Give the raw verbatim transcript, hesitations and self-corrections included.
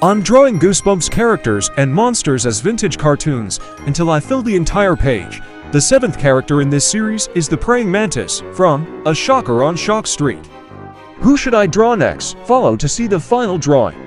I'm drawing Goosebumps characters and monsters as vintage cartoons until I fill the entire page. The seventh character in this series is the praying mantis from A Shocker on Shock Street. Who should I draw next? Follow to see the final drawing.